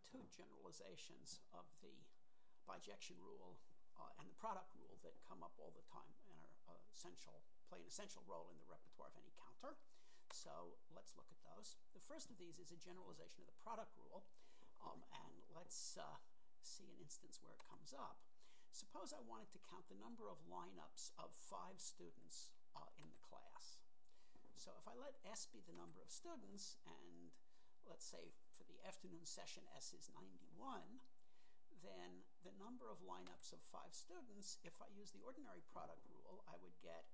two generalizations of the bijection rule and the product rule that come up all the time and are play an essential role in the repertoire of any counter. So let's look at those. The first of these is a generalization of the product rule, and let's see an instance where it comes up. Suppose I wanted to count the number of lineups of 5 students in the class. So if I let S be the number of students, and let's say for the afternoon session S is 91, then the number of lineups of 5 students, if I use the ordinary product rule, I would get,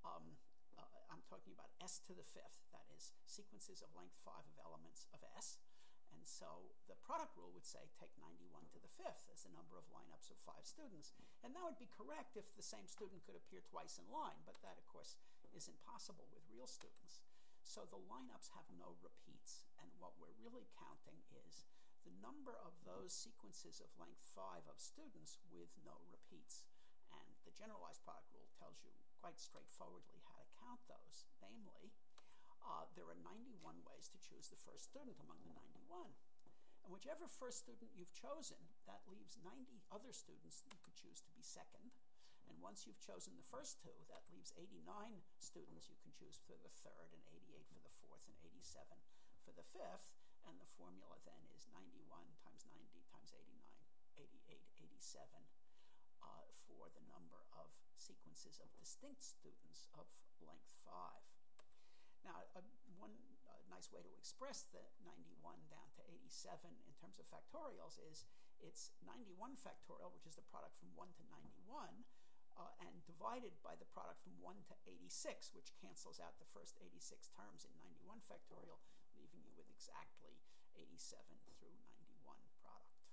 I'm talking about S to the 5th, that is sequences of length 5 of elements of S. And so the product rule would say take 91 to the 5th as the number of lineups of 5 students. And that would be correct if the same student could appear twice in line, but that, of course, is impossible with real students. So the lineups have no repeats, and what we're really counting is the number of those sequences of length 5 of students with no repeats. And the generalized product rule tells you quite straightforwardly how to count those. Namely, there are 91 ways to choose the first student among the 91. And whichever first student you've chosen, that leaves 90 other students that you could choose to be second. And once you've chosen the first 2, that leaves 89 students you can choose for the third, and 88 for the fourth, and 87 for the fifth. And the formula then is 91 times 90 times 89, 88, 87 for the number of sequences of distinct students of length 5. Now, one nice way to express the 91 down to 87 in terms of factorials is it's 91 factorial, which is the product from 1 to 91, and divided by the product from 1 to 86, which cancels out the first 86 terms in 91 factorial, leaving you with exactly 87 through 91 product.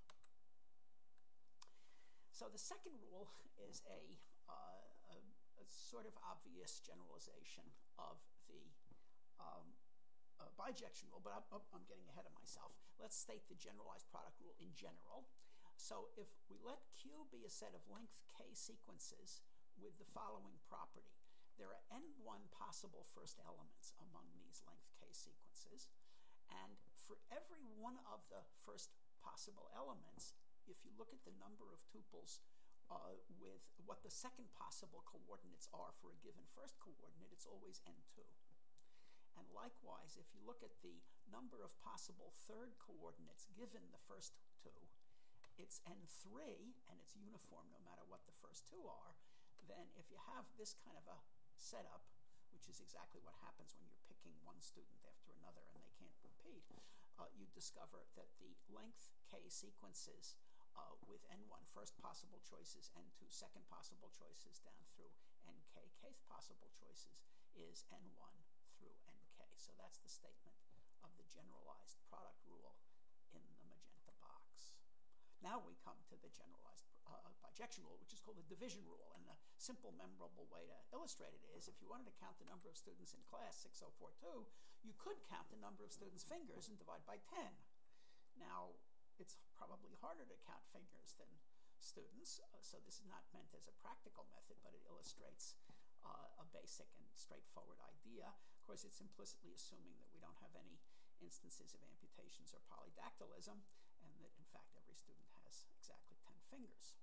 So the second rule is a sort of obvious generalization of the bijection rule, but I'm getting ahead of myself. Let's state the generalized product rule in general. So if we let Q be a set of length K sequences with the following property, there are n1 possible first elements among these length K sequences, and for every one of the first possible elements, if you look at the number of tuples with what the second possible coordinates are for a given first coordinate, it's always n2. And likewise, if you look at the number of possible third coordinates given the first 2, it's n3, and it's uniform no matter what the first 2 are. Then if you have this kind of a setup, which is exactly what happens when you're picking one student after another and they can't repeat, you discover that the length K sequences with n1 first possible choices, n2 second possible choices, down through nk kth possible choices is n1 through nk. So that's the statement of the generalized product rule in the magenta box. Now we come to the generalized bijection rule, which is called the division rule. And a simple, memorable way to illustrate it is if you wanted to count the number of students in class 6042, you could count the number of students' fingers and divide by 10. Now, it's probably harder to count fingers than students, so this is not meant as a practical method, but it illustrates a basic and straightforward idea. Of course, it's implicitly assuming that we don't have any instances of amputations or polydactylism, and that, in fact, every student has exactly 10 fingers.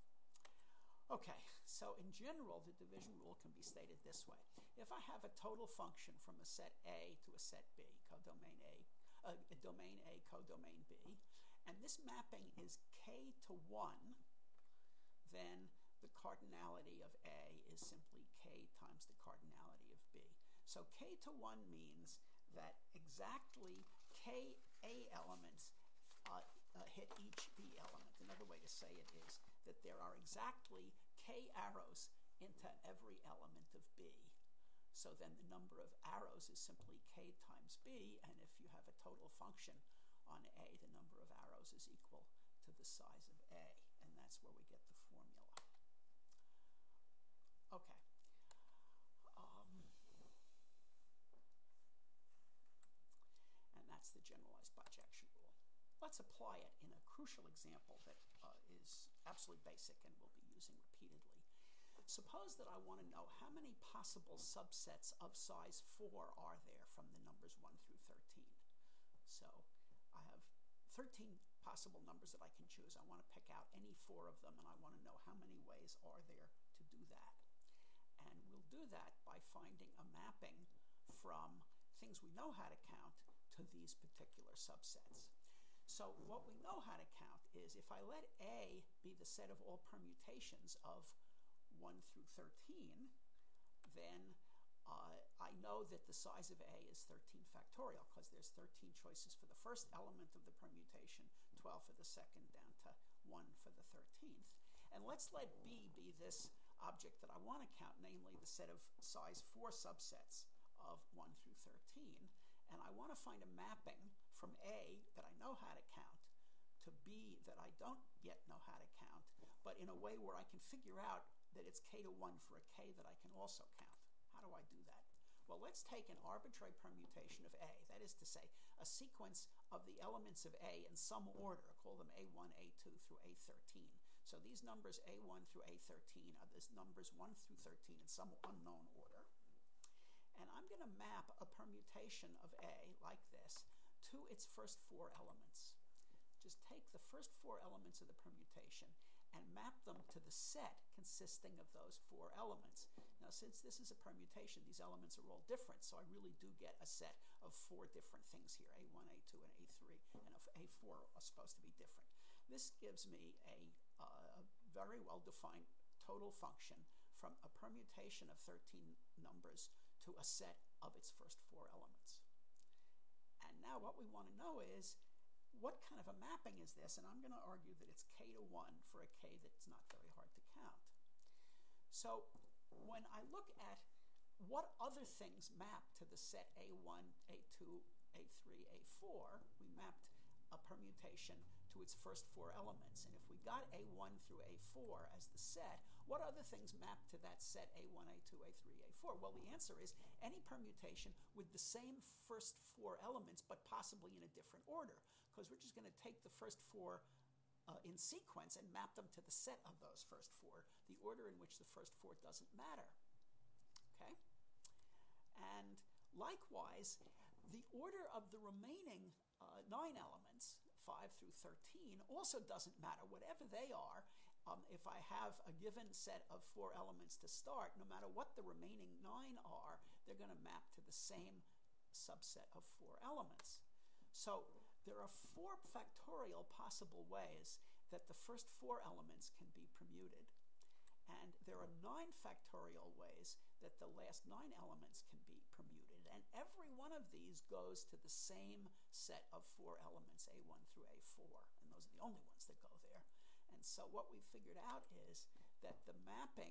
Okay, so in general, the division rule can be stated this way. If I have a total function from a set A to a set B, codomain A, domain A, codomain B, and this mapping is K to 1, then the cardinality of A is simply K times the cardinality of B. So K to 1 means that exactly K A elements hit each B element. Another way to say it is that there are exactly K arrows into every element of B. So then the number of arrows is simply K times B, and if you have a total function on A, the number of arrows is equal to the size of A, and that's where we get the formula. Okay. And that's the generalized bijection rule. Let's apply it in a crucial example that is absolutely basic and we'll be using repeatedly. Suppose that I want to know how many possible subsets of size 4 are there from the numbers 1 through 13. So I have 13 possible numbers that I can choose. I want to pick out any 4 of them, and I want to know how many ways are there to do that. And we'll do that by finding a mapping from things we know how to count to these particular subsets. So what we know how to count is if I let A be the set of all permutations of 1 through 13, then I know that the size of A is 13 factorial because there's 13 choices for the first element of the permutation, 12 for the second, down to 1 for the 13th. And let's let B be this object that I want to count, namely the set of size 4 subsets of 1 through 13. And I want to find a mapping from A that I know how to count to B that I don't yet know how to count, but in a way where I can figure out that it's k to 1 for a k that I can also count. How do I do that? Well, let's take an arbitrary permutation of A, that is to say, a sequence of the elements of A in some order, call them A1, A2 through A13. So these numbers A1 through A13 are these numbers 1 through 13 in some unknown order. And I'm going to map a permutation of A like this to its first 4 elements. Just take the first 4 elements of the permutation and map them to the set consisting of those 4 elements. Now, since this is a permutation, these elements are all different, so I really do get a set of 4 different things here, A1, A2, and A3, and A4 are supposed to be different. This gives me a very well-defined total function from a permutation of 13 numbers to a set of its first 4 elements. And now what we want to know is, what kind of a mapping is this? And I'm going to argue that it's k to 1 for a k that's not very hard to count. So when I look at what other things map to the set A1, A2, A3, A4, we mapped a permutation to its first 4 elements. And if we got A1 through A4 as the set, what other things map to that set A1, A2, A3, A4? Well, the answer is any permutation with the same first 4 elements, but possibly in a different order, because we're just going to take the first 4 in sequence and map them to the set of those first 4. The order in which the first 4 doesn't matter. Okay? And likewise, the order of the remaining 9 elements, 5 through 13, also doesn't matter. Whatever they are, if I have a given set of 4 elements to start, no matter what the remaining 9 are, they're going to map to the same subset of 4 elements. So there are 4 factorial possible ways that the first 4 elements can be permuted. And there are 9 factorial ways that the last 9 elements can be permuted. And every one of these goes to the same set of 4 elements, A1 through A4. And those are the only ones that go there. And so what we figured out is that the mapping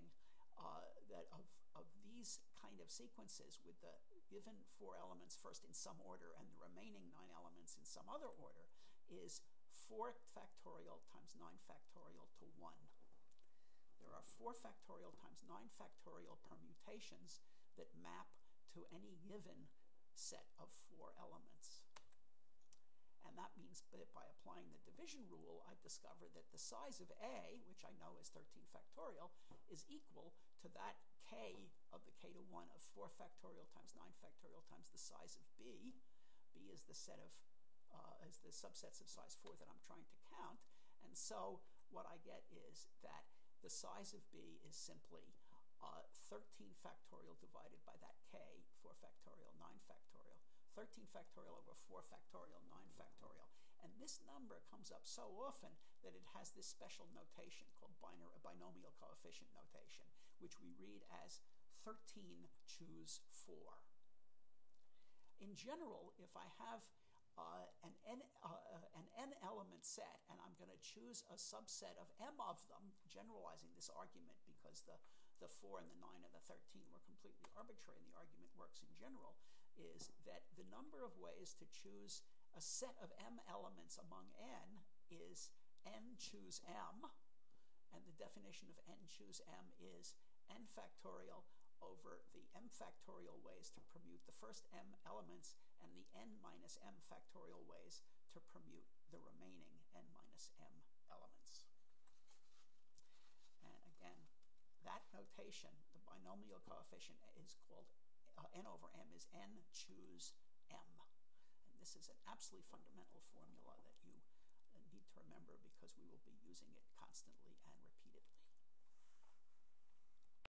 of these kind of sequences with the given 4 elements first in some order and the remaining 9 elements in some other order is 4 factorial times 9 factorial to 1. There are 4 factorial times 9 factorial permutations that map to any given set of 4 elements. And that means that by applying the division rule, I discovered that the size of A, which I know is 13 factorial, is equal to that k of the k to 1 of 4 factorial times 9 factorial times the size of B. B is the set of is the subsets of size 4 that I'm trying to count. And so what I get is that the size of B is simply 13 factorial divided by that k, 4 factorial, 9 factorial. 13 factorial over 4 factorial, 9 factorial. And this number comes up so often that it has this special notation called binomial coefficient notation, which we read as 13 choose 4. In general, if I have an n element set and I'm going to choose a subset of m of them, generalizing this argument because the 4 and the 9 and the 13 were completely arbitrary and the argument works in general, is that the number of ways to choose a set of m elements among n is n choose m, and the definition of n choose m is n factorial over the m factorial ways to permute the first m elements and the n minus m factorial ways to permute the remaining n minus m elements. And again, that notation, the binomial coefficient, is called n over m is n choose m. And this is an absolutely fundamental formula that